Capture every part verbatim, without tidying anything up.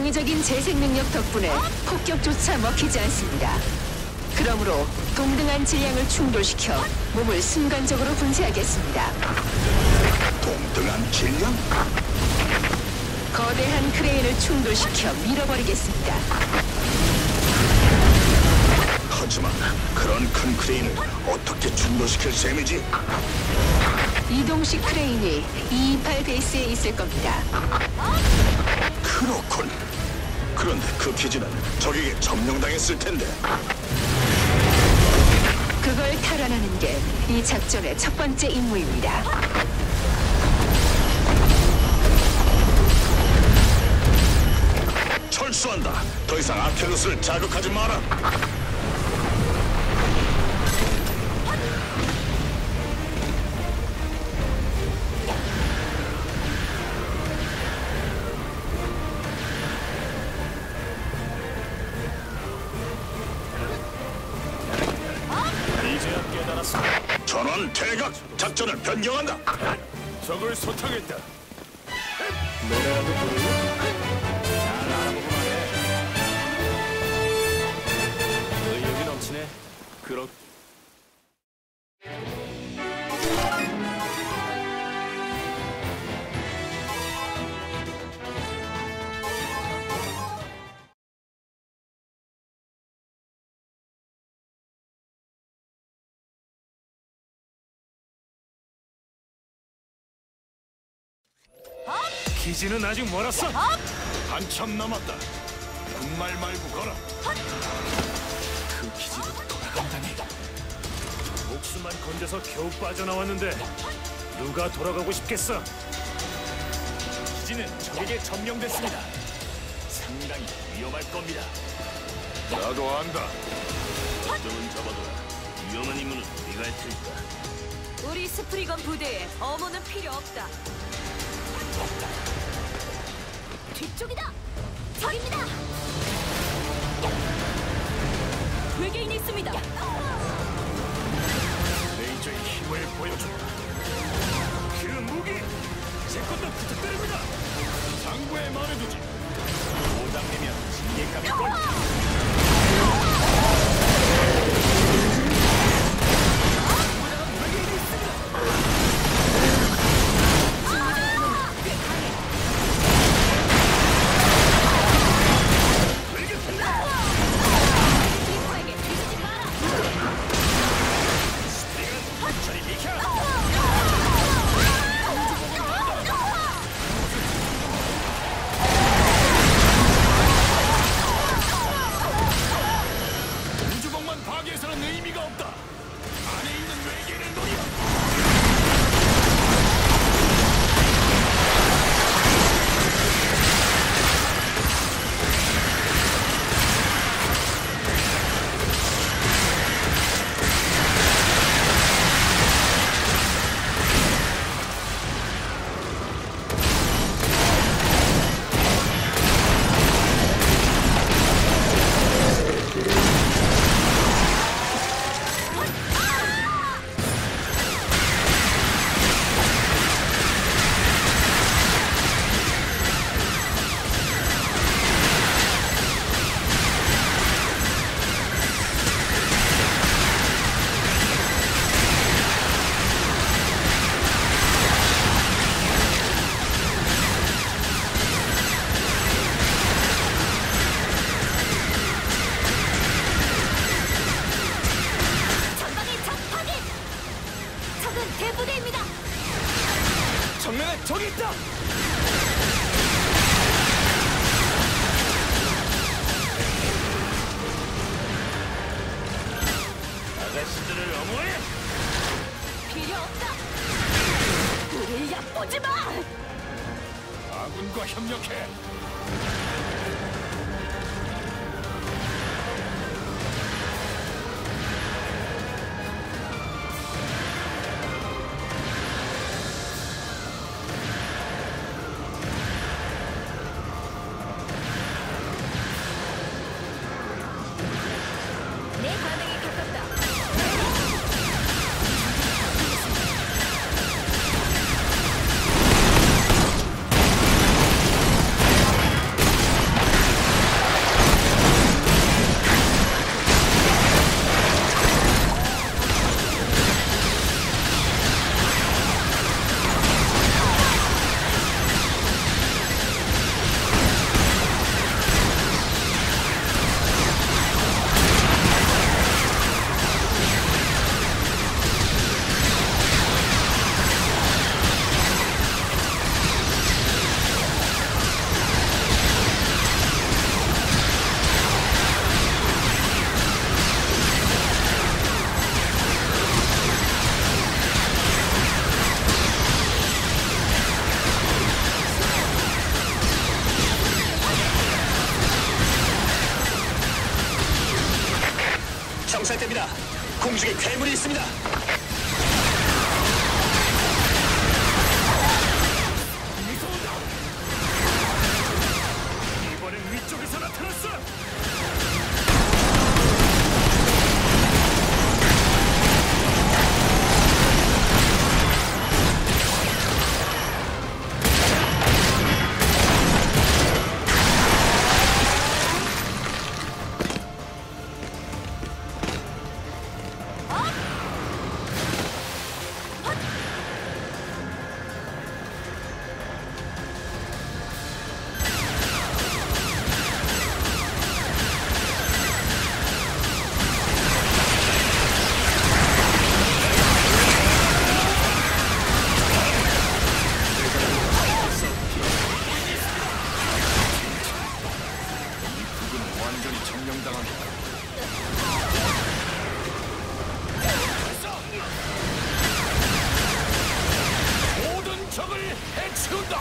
인위적인 재생 능력 덕분에 폭격조차 먹히지 않습니다. 그러므로 동등한 질량을 충돌시켜 몸을 순간적으로 분쇄하겠습니다. 동등한 질량? 거대한 크레인을 충돌시켜 밀어버리겠습니다. 하지만 그런 큰 크레인을 어떻게 충돌시킬 셈이지? 이동식 크레인이 이이팔 베이스에 있을 겁니다. 그렇군. 그런데 그 기지는 적에게 점령당했을 텐데. 그걸 탈환하는 게 이 작전의 첫 번째 임무입니다. 철수한다. 더 이상 아켈로스를 자극하지 마라. 이제야 깨달았어. 전원 퇴각. 작전을 변경한다. 적을 소탕했다. 노래라도 부르니? 잘 알아보고만 해. 의욕이 넘치네. 그렇. 기지는 아직 멀었어. 한참 남았다. 군말 말고 걸어. 그 기지로 돌아간다니. 목숨만 건져서 겨우 빠져나왔는데 누가 돌아가고 싶겠어? 기지는 적에게 점령됐습니다. 상당히 위험할 겁니다. 나도 안다. 어쩌면 잡아둬라. 위험한 임무는 네가 할 테니까. 우리 스프리건 부대에 어머는 필요 없다. 뒤쪽이다! 저입니다! 외계인이 있습니다! 레이저의 힘을 보여준다. 그 무기! 제 것도 부탁드립니다! 상부에 말해두지! 오장내면 징계감이 걸! 경찰대입니다. 공중에 괴물이 있습니다. 이번엔 위쪽에서 나타났어. 완전히 점령당합니다. 모든 적을 해치운다.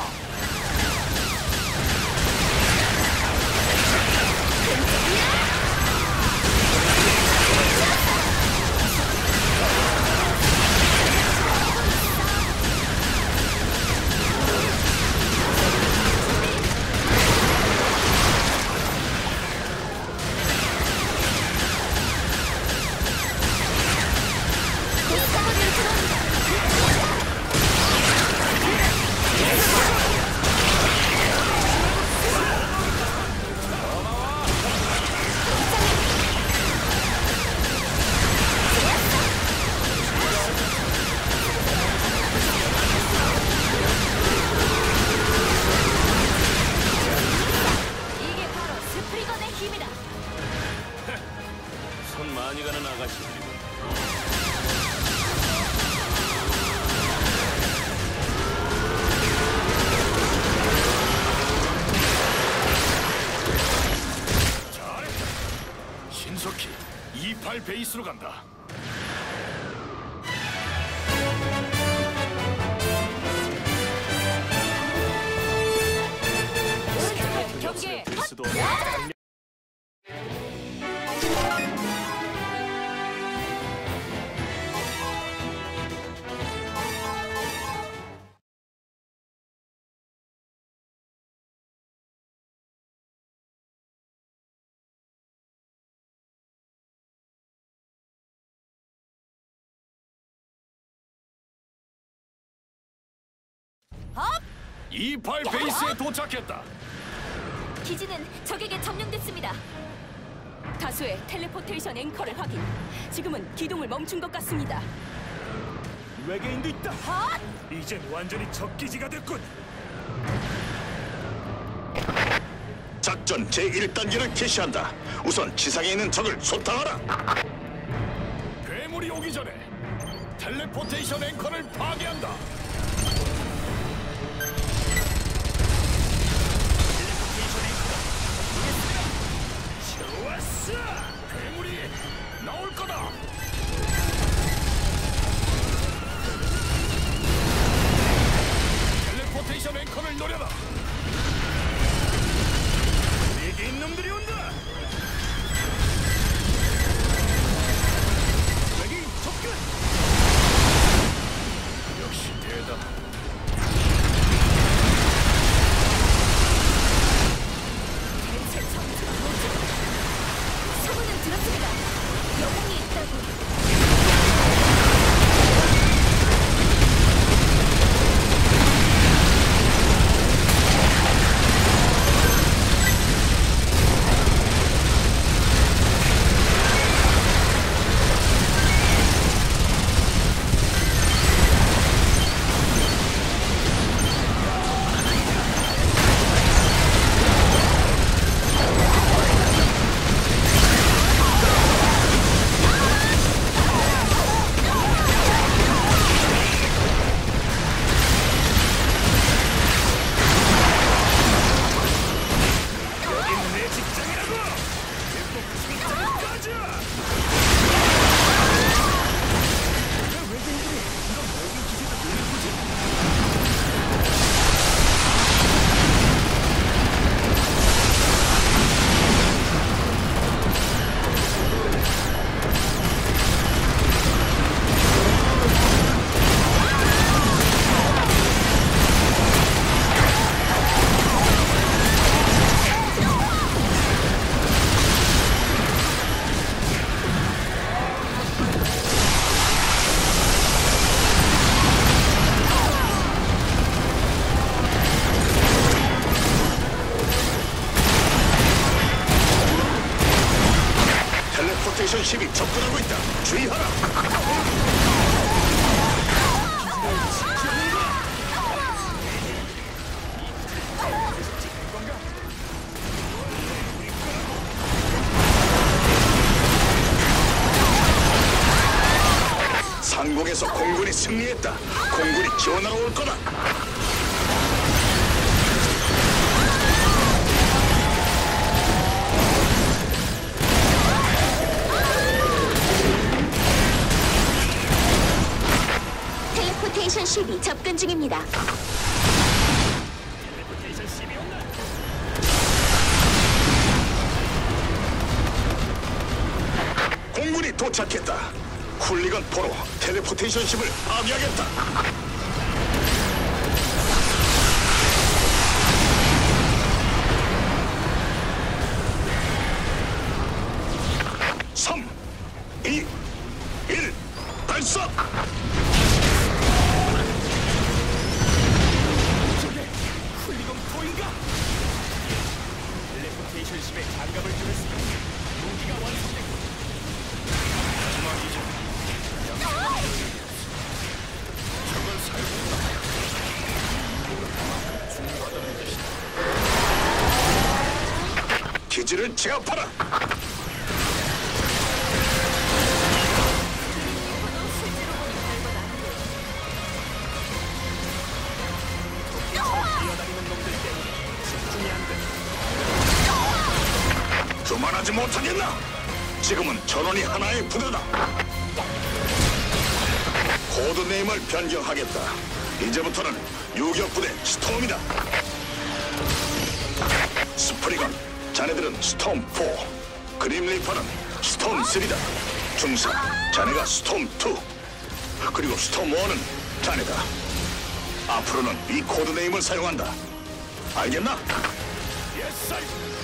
이게 바로 스프리건의 힘이다. 손 많이 가는 아가씨들이군. 잘했다. 신속히 이십팔 베이스로 간다. 경계. 베이스도 이십팔 베이스에 도착했다. 기지는 적에게 점령됐습니다. 다수의 텔레포테이션 앵커를 확인. 지금은 기동을 멈춘 것 같습니다. 외계인도 있다. 이젠 완전히 적기지가 됐군. 작전 제일 단계를 개시한다. 우선 지상에 있는 적을 소탕하라. 괴물이 오기 전에 텔레포테이션 앵커를 파괴한다. 좋았어! 괴물이 나올 거다. 텔레포테이션 앵커를 노려라. 외계인 놈들이 온다. 외계인 접근. 역시 대단. 텔레포테이션 십이 접근하고 있다. 주의하라. 상공에서 공군이 승리했다. 공군이 지원하러 올 거다. 텔레포테이션 십이 접근 중입니다. 공군이 도착했다. 훌리건 포로 텔레포테이션 십을 파괴하겠다. 삼, 이, 일, 발사! 저게 훌리건 포인가? 텔레포테이션 십에 장갑을 뚫었으니 무기가 완성됐고 마지막이죠. 저걸 사용한다. 중요하다는 뜻이다. 기지를 제압하라. 뛰어다니는 놈들 때문에 집중이 안 돼. 그만하지 못하겠나? 지금은 전원이 하나의 부대다. 코드네임을 변경하겠다. 이제부터는 유격부대 스톰이다. 스프리건, 자네들은 스톰 사, 그림리퍼는 스톰 삼이다. 중사, 자네가 스톰 이, 그리고 스톰 일은 자네다. 앞으로는 이 코드네임을 사용한다. 알겠나? 예스,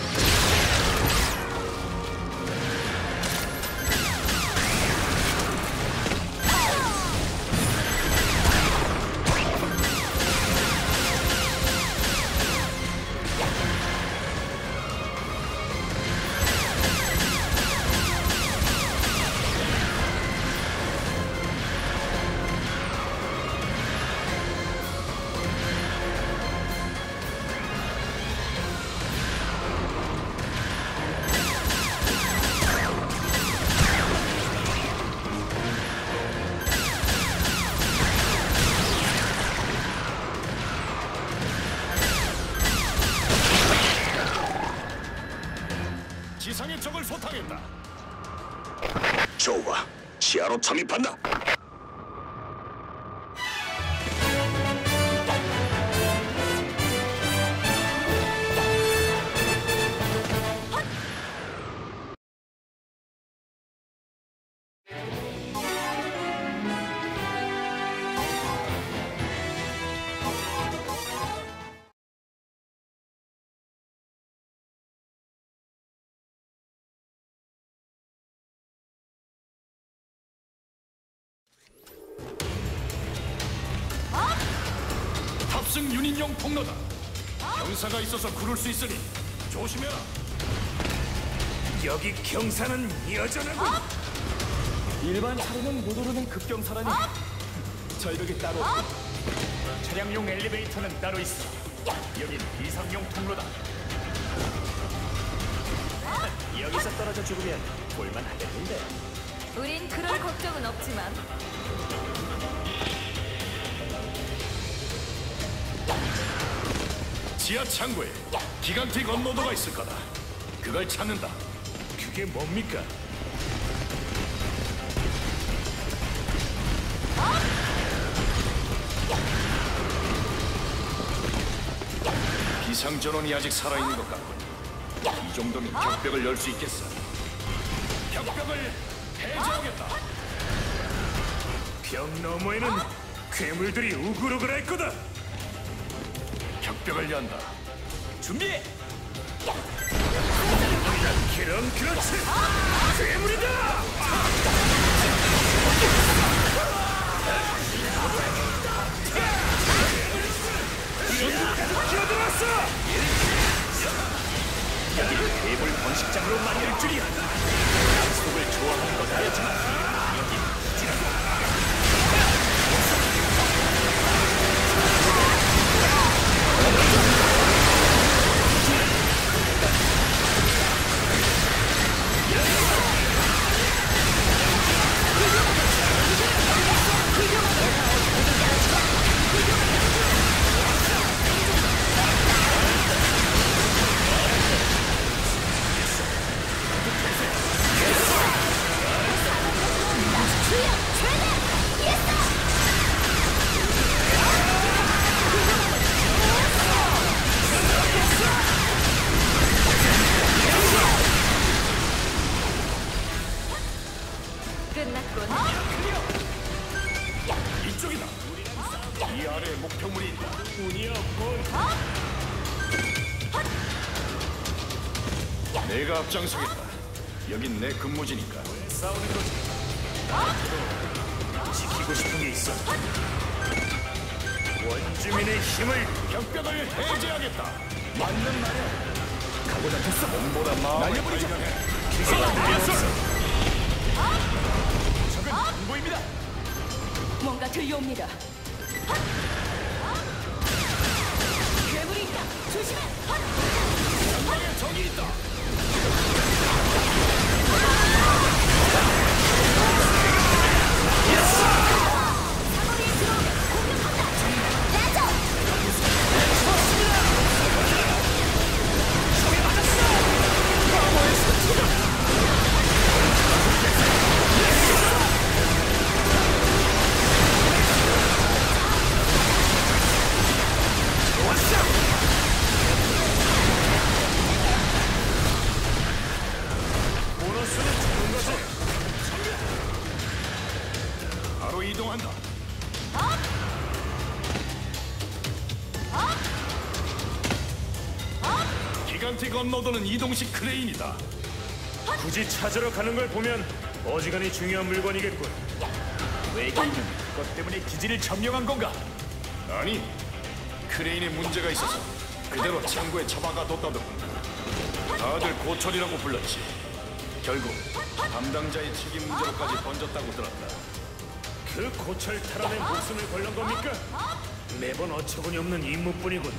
지상의 적을 소탕했다. 좋아, 지하로 잠입한다. 탑승 유닛용 통로다. 경사가 있어서 구를 수 있으니 조심해라. 여기 경사는 여전하고 일반 차로는 못 오르는 급경사라니. 절벽이 따로 없고 차량용 엘리베이터는 따로 있어. 여긴 비상용 통로다. 여기서 떨어져 죽으면 볼만하겠는데. 우린 그럴 걱정은 없지만 지하 창고에 기강틱 언로더가 있을 거다. 그걸 찾는다. 그게 뭡니까? 비상전원이 아직 살아있는 것 같군. 이 정도면 벽벽을 열 수 있겠어. 벽벽을 해제하겠다. 벽 너머에는 괴물들이 우글우글할 거다. 벽벽을 연다. 준비! 그럼 그렇지! 괴물이다! 전국까지 기어들어왔어! 여기를 괴물 번식장으로 만들 줄이야. 속을 좋아하는 건 알았지만 여기 지나고 끝났군. 이쪽이다. 이 아래 목표물이 있다. 운이야 뭘? 내가 앞장서겠다. 여긴 내 근무지니까. 싸우는 거지. 나도 지키고 싶은 게 있어. 원주민의 힘을 벽벽을 해제하겠다. 맞는 말이야. 가고 잡혔어. 몸보다 마음을 날려버리자. 발견해. 기사가 들렸어. 적은 안 보입니다. 뭔가 들려옵니다. 괴물이 있다. 조심해. 전방에 적이 있다. 보너스는 주는 거지. 바로 이동한다. 기간티 건너도는 이동식 크레인이다. 굳이 찾으러 가는 걸 보면 어지간히 중요한 물건이겠군. 외계인은 그것 때문에 기지를 점령한 건가? 아니, 크레인에 문제가 있어서 그대로 창고에 처박아 뒀다더군. 다들 고철이라고 불렀지. 결국 담당자의 책임 문제로까지 번졌다고 들었다. 그 고철 탈환에 목숨을 걸는 겁니까? 매번 어처구니 없는 임무뿐이군.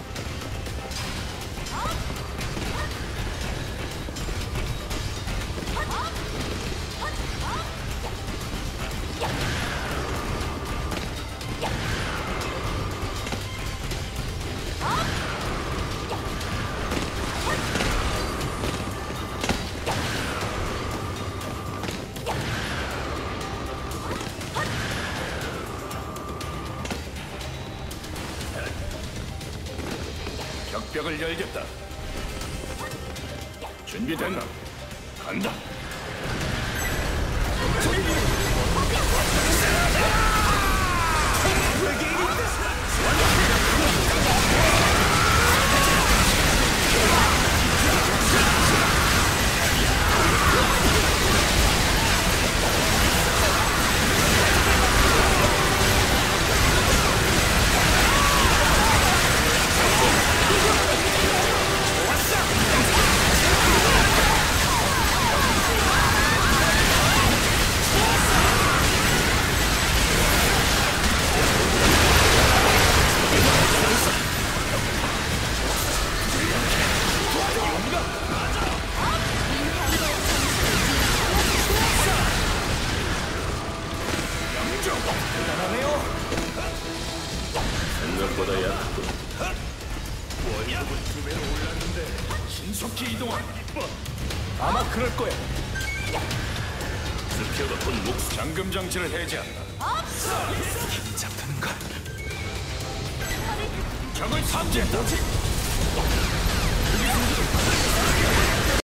벽벽을 열겠다. 준비됐나? 간다. 생각보다 약하군. 원인은 두 배로 올랐는데 신속히 이동한. 아마 그럴 거야. 스피어가 곧 목숨. 잠금 장치를 해제한다. 잡는 걸. 적을 탐지했다.